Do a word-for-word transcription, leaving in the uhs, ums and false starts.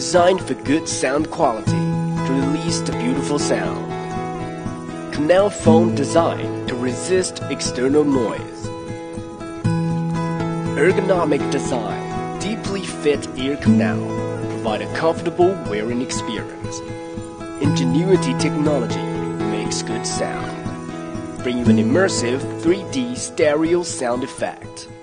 designed for good sound quality to release the beautiful sound. Canal foam design to resist external noise. Ergonomic design, deeply fit ear canal, provide a comfortable wearing experience. Ingenuity technology makes good sound. Bring you an immersive three D stereo sound effect.